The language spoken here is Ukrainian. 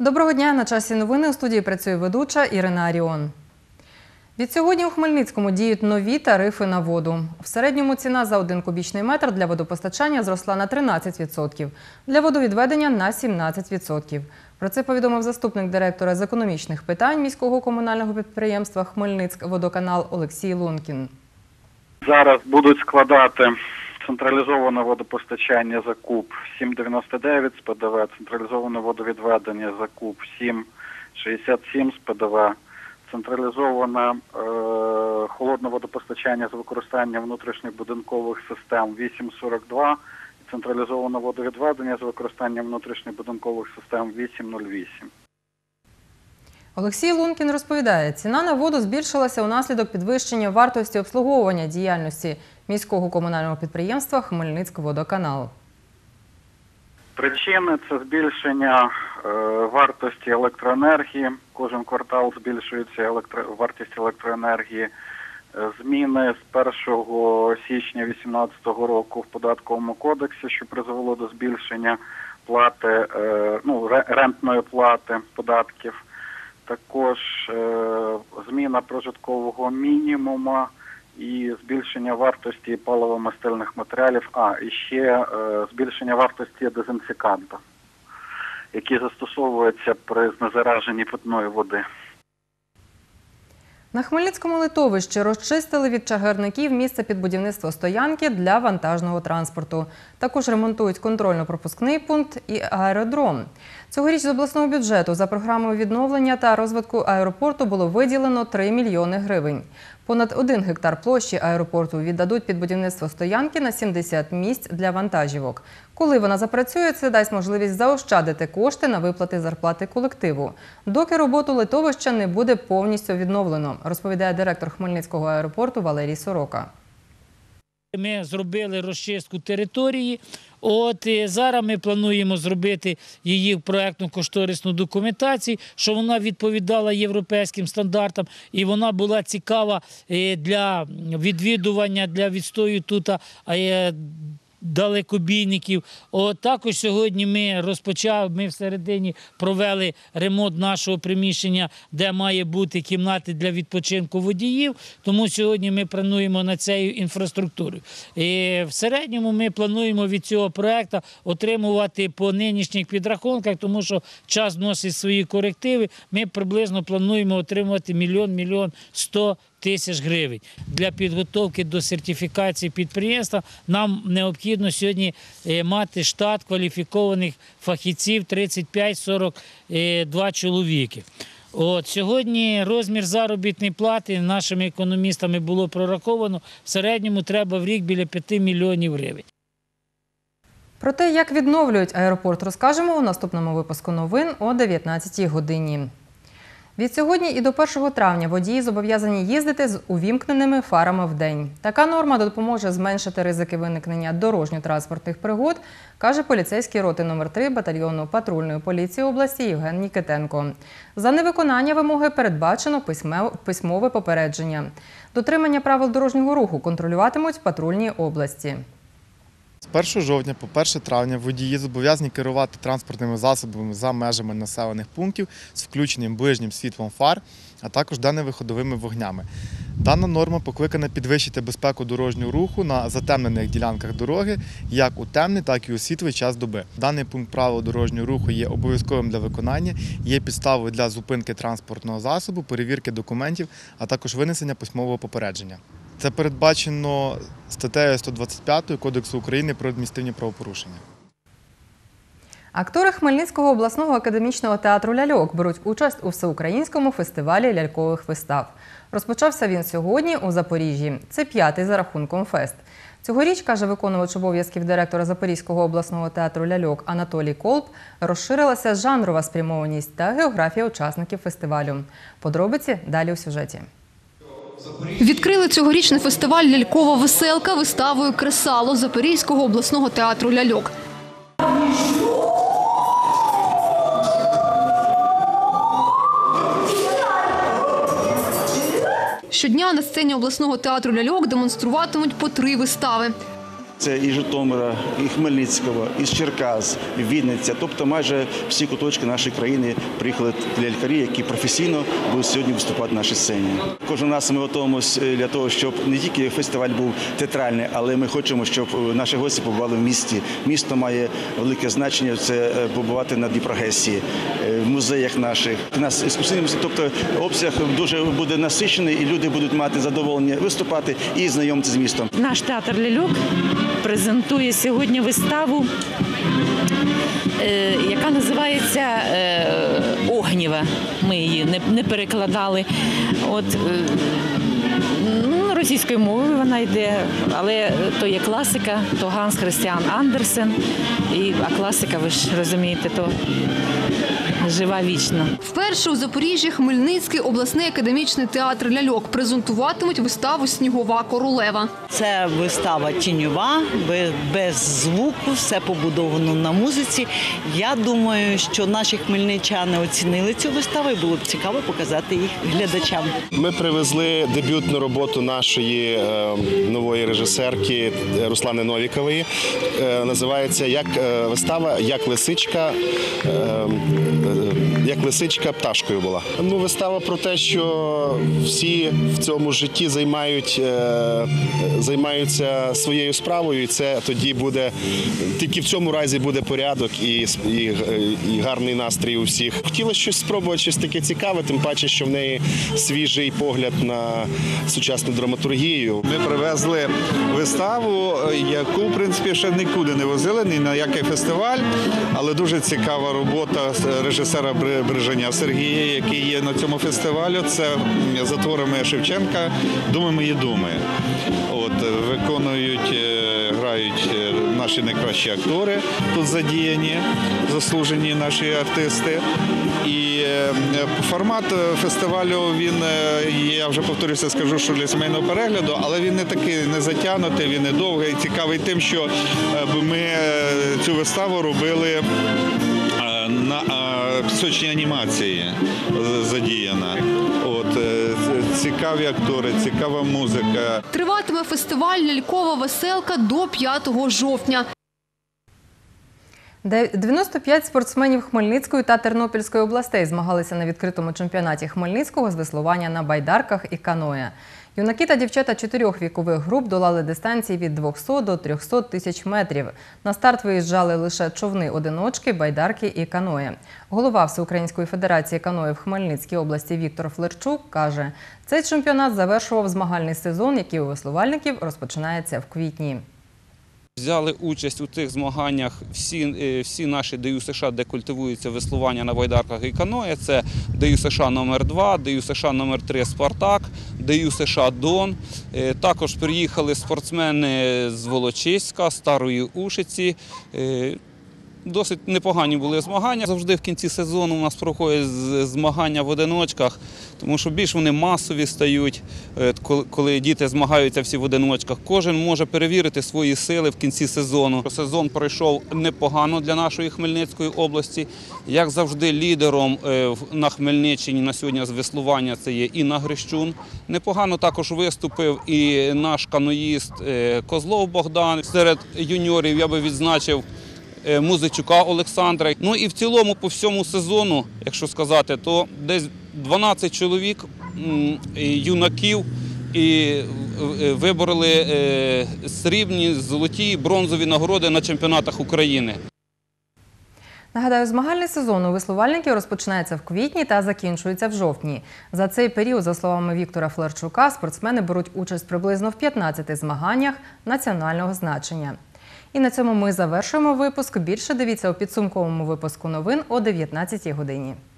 Доброго дня! На часі новини. У студії працює ведуча Ірина Аріон. Відсьогодні у Хмельницькому діють нові тарифи на воду. В середньому ціна за 1 кубічний метр для водопостачання зросла на 13%, для водовідведення – на 17%. Про це повідомив заступник директора з економічних питань міського комунального підприємства «Хмельницькводоканал» Олексій Лункін. Зараз будуть складати централізоване водопостачання за куб 7,99 з ПДВ, централізоване водовідведення за куб 7,67 з ПДВ, централізоване холодне водопостачання з використанням внутрішніх будинкових систем 8,42 і централізоване водовідведення з використанням внутрішніх будинкових систем 8,08. Олексій Лункін розповідає, ціна на воду збільшилася унаслідок підвищення вартості обслуговування діяльності міського комунального підприємства «Хмельницькводоканал». Причини – це збільшення вартості електроенергії. Кожен квартал збільшується вартість електроенергії. Зміни з 1 січня 2018 року в Податковому кодексі, що призвело до збільшення плати, рентної плати податків. Також зміна прожиткового мінімуму і збільшення вартості паливо-мастильних матеріалів, і ще збільшення вартості дезінфіканту, які застосовуються при знезараженні питної води. На Хмельницькому литовищі розчистили від чагарників місце під будівництво стоянки для вантажного транспорту. Також ремонтують контрольно-пропускний пункт і аеродром. Цьогоріч з обласного бюджету за програмою відновлення та розвитку аеропорту було виділено 3 мільйони гривень. Понад 1 гектар площі аеропорту віддадуть під будівництво стоянки на 70 місць для вантажівок. Коли вона запрацює, це дасть можливість заощадити кошти на виплати зарплати колективу. Доки роботу литовища не буде повністю відновлено, розповідає директор Хмельницького аеропорту Валерій Сорока. Ми зробили розчистку території. Зараз ми плануємо зробити її проєктно-кошторисну документацію, щоб вона відповідала європейським стандартам і вона була цікава для відвідування, для відстою тут далекобійників. Також сьогодні ми всередині провели ремонт нашого приміщення, де має бути кімнати для відпочинку водіїв, тому сьогодні ми плануємо над цією інфраструктурою. В середньому ми плануємо від цього проєкту отримувати по нинішніх підрахунках, тому що час вносить свої корективи, ми приблизно плануємо отримувати 1 100 000 гривень. Для підготовки до сертифікації підприємства нам необхідно сьогодні мати штат кваліфікованих фахівців 35-42 чоловіки. Сьогодні розмір заробітної плати нашими економістами було прораховано, в середньому треба в рік біля 5 мільйонів гривень. Про те, як відновлюють аеропорт, розкажемо у наступному випуску новин о 19-й годині. Від сьогодні і до 1 травня водії зобов'язані їздити з увімкненими фарами вдень. Така норма допоможе зменшити ризики виникнення дорожньо-транспортних пригод, каже поліцейський роти номер 3 батальйону патрульної поліції області Євген Нікітенко. За невиконання вимоги передбачено письмове попередження. Дотримання правил дорожнього руху контролюватимуть патрульні області. З 1 жовтня по 1 травня водії зобов'язані керувати транспортними засобами за межами населених пунктів з включенням ближнім світлом фар, а також денними виходовими вогнями. Дана норма покликана підвищити безпеку дорожнього руху на затемнених ділянках дороги як у темний, так і у світлий час доби. Даний пункт правил дорожнього руху є обов'язковим для виконання, є підставою для зупинки транспортного засобу, перевірки документів, а також винесення письмового попередження. Це передбачено статтею 125 Кодексу України про адміністративні правопорушення. Актори Хмельницького обласного академічного театру «Ляльок» беруть участь у всеукраїнському фестивалі лялькових вистав. Розпочався він сьогодні у Запоріжжі. Це 5-й за рахунком фест. Цьогоріч, каже виконувач обов'язків директора Запорізького обласного театру «Ляльок» Анатолій Колб, розширилася жанрова спрямованість та географія учасників фестивалю. Подробиці далі у сюжеті. Відкрили цьогорічний фестиваль «Лялькова веселка» виставою «Кресало» Запорізького обласного театру «Ляльок». Щодня на сцені обласного театру «Ляльок» демонструватимуть по 3 вистави. Це і Житомира, і Хмельницького, і з Черкас, і Вінниця. Тобто майже всі куточки нашої країни приїхали лялькарі, які професійно будуть сьогодні виступати на нашій сцені. Кожен раз ми готуємося для того, щоб не тільки фестиваль був театральний, але ми хочемо, щоб наші гості побували в місті. Місто має велике значення, це побувати на Дніпрогесі, в музеях наших. У нас екскурсійний музей, тобто обсяг дуже буде насичений і люди будуть мати задоволення виступати і знайомитися з містом. Наш театр «Ляльок» презентує сьогодні виставу, яка називається «Огнєва». Ми її не перекладали. Російською мовою вона йде, але то є класика, то Ганс Христіан Андерсен, а класика, ви ж розумієте, то жива вічно. Вперше у Запоріжжі Хмельницький обласний академічний театр ляльок презентуватимуть виставу «Снігова королева». Це вистава тіньова, без звуку, все побудовано на музиці. Я думаю, що наші хмельничани оцінили цю виставу і було б цікаво показати їх глядачам. Ми привезли дебютну роботу нашої нової режисерки Руслани Новікової. Називається вистава «Як лисичка пташкою була». Вистава про те, що всі в цьому житті займаються своєю справою, і це тоді буде, тільки в цьому разі буде порядок і гарний настрій у всіх. Хотіла щось спробувати, щось таке цікаве, тим паче, що в неї свіжий погляд на сучасну драматургію. Ми привезли виставу, яку, в принципі, ще нікуди не возили, ні на який фестиваль, але дуже цікава робота режисера Береженя Сергія, який є на цьому фестивалі. Це за творами Шевченка «Думи мої думи». Грають наші найкращі актори, тут задіяні, заслужені наші артисти. І формат фестивалю, я вже повторюся, скажу, що для сімейного перегляду, але він не такий не затягнутий, він не довгий, цікавий тим, що ми цю виставу робили на пісочній анімації задіяна. Цікаві актори, цікава музика. Триватиме фестиваль «Лялькова веселка» до 5 жовтня. 95 спортсменів Хмельницької та Тернопільської областей змагалися на відкритому чемпіонаті Хмельницького з веслування на байдарках і каное. Юнаки та дівчата 4 вікових груп долали дистанції від 200 до 300 тисяч метрів. На старт виїжджали лише човни-одиночки, байдарки і каное. Голова Всеукраїнської федерації каное в Хмельницькій області Віктор Флерчук каже, цей чемпіонат завершував змагальний сезон, який у веслувальників розпочинається в квітні. Взяли участь у цих змаганнях всі наші ДЮ США, де культивується веслування на байдарках і каное. Це ДЮ США номер 2, ДЮ США номер 3 «Спартак», ДЮ США «Дон». Також приїхали спортсмени з Волочиська, Старої Ушиці. Досить непогані були змагання. Завжди в кінці сезону у нас проходять змагання в одиночках, тому що більш вони масові стають, коли діти змагаються всі в одиночках. Кожен може перевірити свої сили в кінці сезону. Сезон пройшов непогано для нашої Хмельницької області. Як завжди, лідером на Хмельниччині на сьогодні з веслування це є Інна Грищун. Непогано також виступив і наш каноїст Козлов Богдан. Серед юніорів я би відзначив Музичука Олександра. І в цілому по всьому сезону, якщо сказати, то десь 12 чоловік, юнаків, і вибороли срібні, золоті, бронзові нагороди на чемпіонатах України. Нагадаю, змагальний сезон у веслувальників розпочинається в квітні та закінчується в жовтні. За цей період, за словами Віктора Флерчука, спортсмени беруть участь приблизно в 15 змаганнях національного значення. І на цьому ми завершуємо випуск. Більше дивіться у підсумковому випуску новин о 19-й годині.